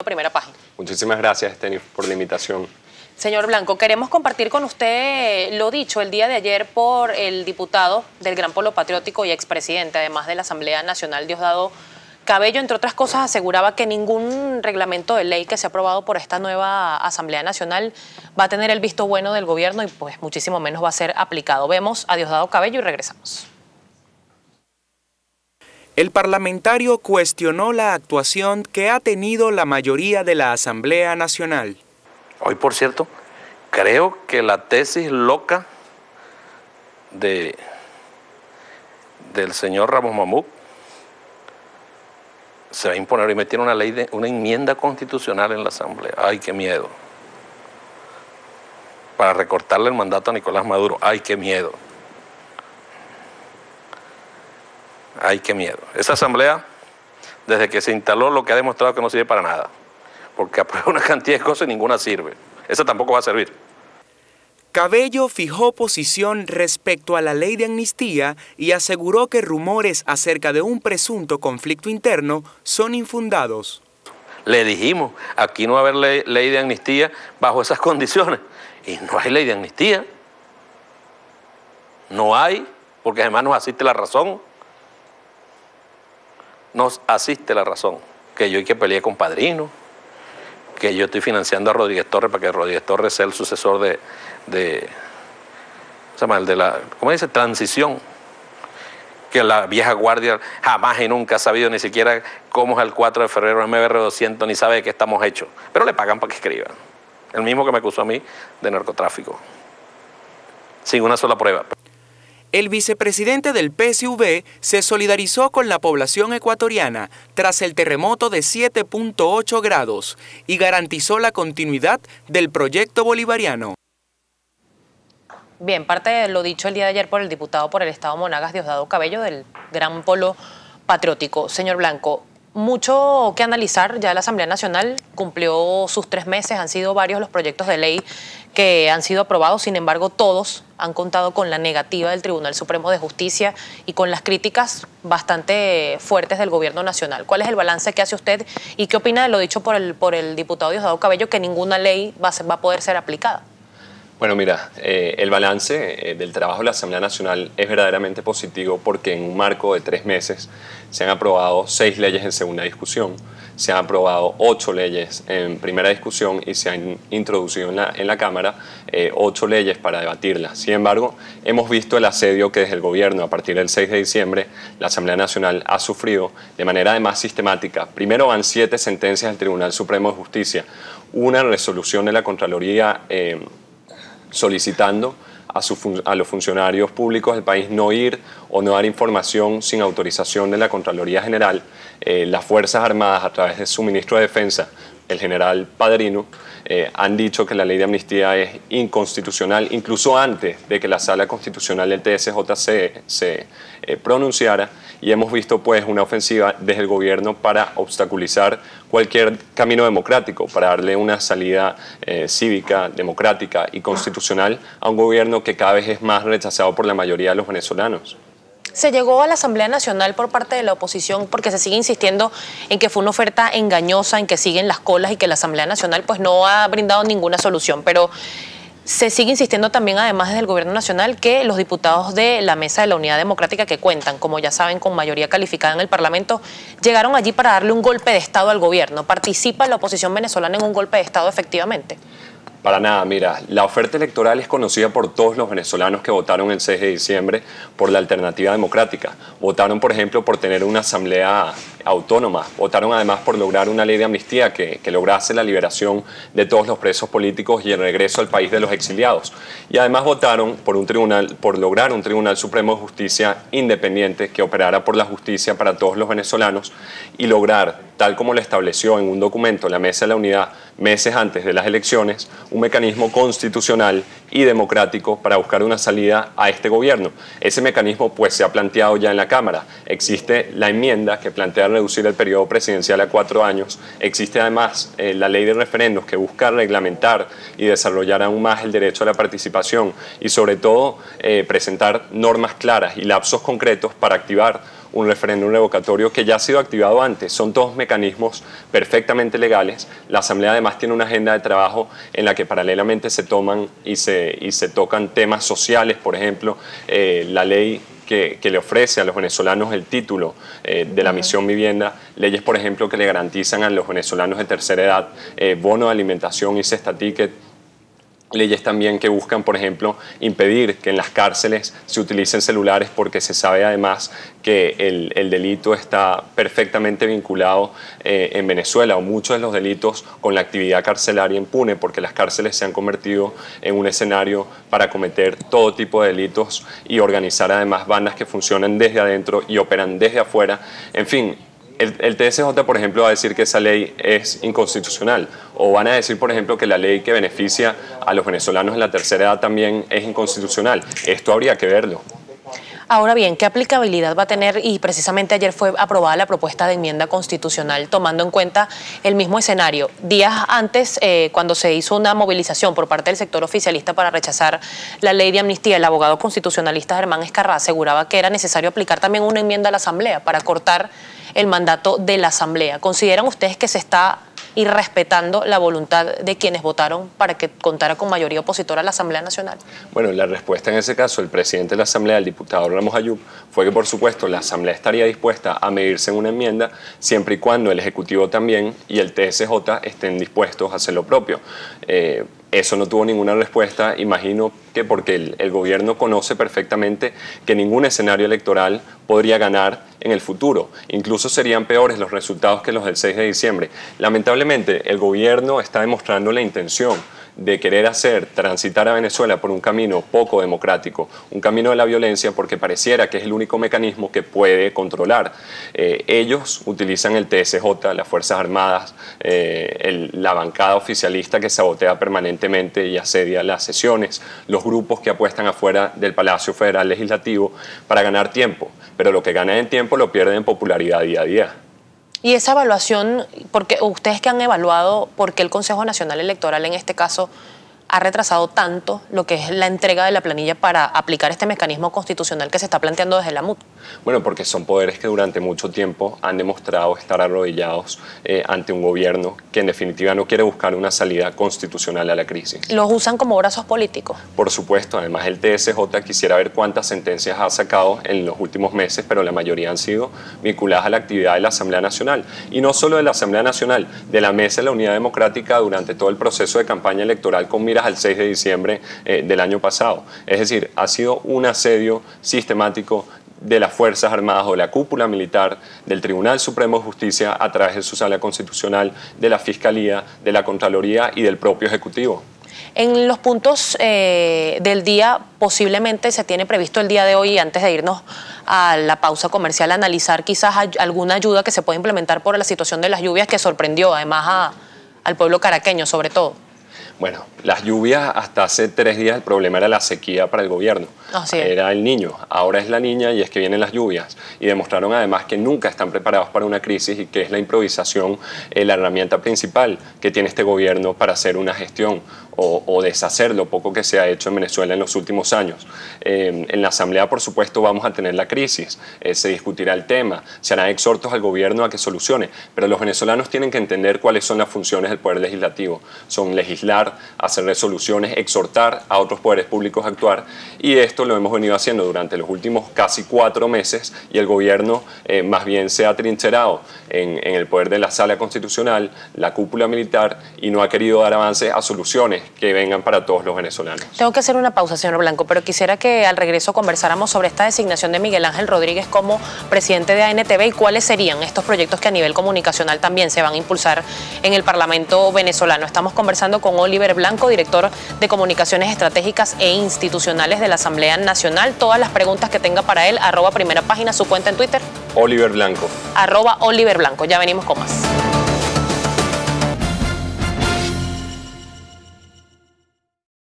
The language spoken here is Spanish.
Primera Página. Muchísimas gracias, Esteni, por la invitación. Señor Blanco, queremos compartir con usted lo dicho el día de ayer por el diputado del Gran Polo Patriótico y expresidente, además de la Asamblea Nacional, Diosdado Cabello. Entre otras cosas, aseguraba que ningún reglamento de ley que se ha aprobado por esta nueva Asamblea Nacional va a tener el visto bueno del gobierno y pues muchísimo menos va a ser aplicado. Vemos a Diosdado Cabello y regresamos. El parlamentario cuestionó la actuación que ha tenido la mayoría de la Asamblea Nacional. Hoy, por cierto, creo que la tesis loca del señor Ramos Mamuk se va a imponer y metieron una enmienda constitucional en la Asamblea. ¡Ay, qué miedo! Para recortarle el mandato a Nicolás Maduro. ¡Ay, qué miedo! ¡Ay, qué miedo! Esa Asamblea, desde que se instaló, lo que ha demostrado que no sirve para nada. Porque aprueba una cantidad de cosas y ninguna sirve. Esa tampoco va a servir. Cabello fijó posición respecto a la ley de amnistía y aseguró que rumores acerca de un presunto conflicto interno son infundados. Le dijimos, aquí no va a haber ley de amnistía bajo esas condiciones. Y no hay ley de amnistía. No hay, porque además nos asiste la razón. Nos asiste la razón. Que yo hay que pelear con padrinos, que yo estoy financiando a Rodríguez Torres para que Rodríguez Torres sea el sucesor ¿cómo dice? Transición. Que la vieja guardia jamás y nunca ha sabido ni siquiera cómo es el 4 de febrero MBR 200, ni sabe de qué estamos hechos. Pero le pagan para que escriba. El mismo que me acusó a mí de narcotráfico. Sin una sola prueba. El vicepresidente del PSV se solidarizó con la población ecuatoriana tras el terremoto de 7.8 grados y garantizó la continuidad del proyecto bolivariano. Bien, parte de lo dicho el día de ayer por el diputado por el Estado Monagas, Diosdado Cabello, del Gran Polo Patriótico. Señor Blanco, mucho que analizar. Ya la Asamblea Nacional cumplió sus 3 meses, han sido varios los proyectos de ley que han sido aprobados, sin embargo todos han contado con la negativa del Tribunal Supremo de Justicia y con las críticas bastante fuertes del gobierno nacional. ¿Cuál es el balance que hace usted y qué opina de lo dicho por el diputado Diosdado Cabello, que ninguna ley va a poder ser aplicada? Bueno, mira, el balance del trabajo de la Asamblea Nacional es verdaderamente positivo porque en un marco de 3 meses se han aprobado 6 leyes en segunda discusión, se han aprobado 8 leyes en primera discusión y se han introducido en la Cámara 8 leyes para debatirlas. Sin embargo, hemos visto el asedio que desde el gobierno a partir del 6 de diciembre la Asamblea Nacional ha sufrido de manera además sistemática. Primero van 7 sentencias del Tribunal Supremo de Justicia, una resolución de la Contraloría solicitando a los funcionarios públicos del país no ir o no dar información sin autorización de la Contraloría General. Las Fuerzas Armadas, a través de su ministro de Defensa, el general Padrino, han dicho que la ley de amnistía es inconstitucional, incluso antes de que la Sala Constitucional del TSJ se pronunciara, y hemos visto pues una ofensiva desde el gobierno para obstaculizar cualquier camino democrático, para darle una salida cívica, democrática y constitucional a un gobierno que cada vez es más rechazado por la mayoría de los venezolanos. Se llegó a la Asamblea Nacional por parte de la oposición porque se sigue insistiendo en que fue una oferta engañosa, en que siguen las colas y que la Asamblea Nacional pues no ha brindado ninguna solución, pero se sigue insistiendo también, además desde el Gobierno Nacional, que los diputados de la Mesa de la Unidad Democrática, que cuentan, como ya saben, con mayoría calificada en el Parlamento, llegaron allí para darle un golpe de Estado al gobierno. ¿Participa la oposición venezolana en un golpe de Estado efectivamente? Para nada, mira, la oferta electoral es conocida por todos los venezolanos que votaron el 6 de diciembre por la alternativa democrática. Votaron, por ejemplo, por tener una asamblea autónoma. Votaron además por lograr una ley de amnistía que lograse la liberación de todos los presos políticos y el regreso al país de los exiliados. Y además votaron por lograr un Tribunal Supremo de Justicia independiente que operara por la justicia para todos los venezolanos y lograr, tal como lo estableció en un documento la Mesa de la Unidad meses antes de las elecciones, un mecanismo constitucional y democrático para buscar una salida a este gobierno. Ese mecanismo pues se ha planteado ya en la Cámara. Existe la enmienda que plantea reducir el periodo presidencial a 4 años. Existe además la ley de referendos que busca reglamentar y desarrollar aún más el derecho a la participación y sobre todo presentar normas claras y lapsos concretos para activar un referéndum revocatorio que ya ha sido activado antes. Son todos mecanismos perfectamente legales. La Asamblea además tiene una agenda de trabajo en la que paralelamente se toman y se tocan temas sociales, por ejemplo, la ley que le ofrece a los venezolanos el título de la misión vivienda, leyes, por ejemplo, que le garantizan a los venezolanos de tercera edad bono de alimentación y cesta ticket, leyes también que buscan, por ejemplo, impedir que en las cárceles se utilicen celulares porque se sabe además que el delito está perfectamente vinculado en Venezuela, o muchos de los delitos, con la actividad carcelaria impune, porque las cárceles se han convertido en un escenario para cometer todo tipo de delitos y organizar además bandas que funcionan desde adentro y operan desde afuera. En fin, el TSJ, por ejemplo, va a decir que esa ley es inconstitucional, o van a decir, por ejemplo, que la ley que beneficia a los venezolanos de la tercera edad también es inconstitucional. Esto habría que verlo. Ahora bien, ¿qué aplicabilidad va a tener? Y precisamente ayer fue aprobada la propuesta de enmienda constitucional, tomando en cuenta el mismo escenario. Días antes, cuando se hizo una movilización por parte del sector oficialista para rechazar la ley de amnistía, el abogado constitucionalista Germán Escarrá aseguraba que era necesario aplicar también una enmienda a la Asamblea para cortar el mandato de la Asamblea. ¿Consideran ustedes que se está irrespetando la voluntad de quienes votaron para que contara con mayoría opositora a la Asamblea Nacional? Bueno, la respuesta en ese caso, el presidente de la Asamblea, el diputado Ramos Ayub, fue que por supuesto la Asamblea estaría dispuesta a medirse en una enmienda siempre y cuando el Ejecutivo también y el TSJ estén dispuestos a hacer lo propio. Eso no tuvo ninguna respuesta, imagino que porque el gobierno conoce perfectamente que ningún escenario electoral podría ganar en el futuro. Incluso serían peores los resultados que los del 6 de diciembre. Lamentablemente, el gobierno está demostrando la intención de querer transitar a Venezuela por un camino poco democrático, un camino de la violencia, porque pareciera que es el único mecanismo que puede controlar. Ellos utilizan el TSJ, las Fuerzas Armadas, la bancada oficialista que sabotea permanentemente y asedia las sesiones, los grupos que apuestan afuera del Palacio Federal Legislativo para ganar tiempo, pero lo que ganan en tiempo lo pierden en popularidad día a día. Y esa evaluación, porque ustedes que han evaluado por qué el Consejo Nacional Electoral en este caso ha retrasado tanto lo que es la entrega de la planilla para aplicar este mecanismo constitucional que se está planteando desde la MUT. Bueno, porque son poderes que durante mucho tiempo han demostrado estar arrodillados ante un gobierno que en definitiva no quiere buscar una salida constitucional a la crisis. ¿Los usan como brazos políticos? Por supuesto, además el TSJ quisiera ver cuántas sentencias ha sacado en los últimos meses, pero la mayoría han sido vinculadas a la actividad de la Asamblea Nacional. Y no solo de la Asamblea Nacional, de la Mesa de la Unidad Democrática durante todo el proceso de campaña electoral con miras al 6 de diciembre del año pasado. Es decir, ha sido un asedio sistemático de las Fuerzas Armadas o de la cúpula militar, del Tribunal Supremo de Justicia a través de su Sala Constitucional, de la Fiscalía, de la Contraloría y del propio Ejecutivo. En los puntos del día, posiblemente se tiene previsto el día de hoy, antes de irnos a la pausa comercial, analizar quizás alguna ayuda que se pueda implementar por la situación de las lluvias que sorprendió además al pueblo caraqueño sobre todo. Bueno, las lluvias hasta hace 3 días el problema era la sequía para el gobierno. Era el Niño, ahora es la Niña y es que vienen las lluvias. Y demostraron además que nunca están preparados para una crisis y que es la improvisación la herramienta principal que tiene este gobierno para hacer una gestión o deshacer lo poco que se ha hecho en Venezuela en los últimos años. En la Asamblea, por supuesto, vamos a tener la crisis, se discutirá el tema, se harán exhortos al gobierno a que solucione, pero los venezolanos tienen que entender cuáles son las funciones del Poder Legislativo. Son legislar, hacer resoluciones, exhortar a otros poderes públicos a actuar, y esto lo hemos venido haciendo durante los últimos casi 4 meses, y el gobierno más bien se ha atrincherado en el poder de la Sala Constitucional, la cúpula militar, y no ha querido dar avances a soluciones que vengan para todos los venezolanos. Tengo que hacer una pausa, señor Blanco, pero quisiera que al regreso conversáramos sobre esta designación de Miguel Ángel Rodríguez como presidente de ANTV y cuáles serían estos proyectos que a nivel comunicacional también se van a impulsar en el Parlamento venezolano. Estamos conversando con Oliver Blanco, director de Comunicaciones Estratégicas e Institucionales de la Asamblea Nacional. Todas las preguntas que tenga para él, @primera página, su cuenta en Twitter. Oliver Blanco. @Oliver Blanco. Ya venimos con más.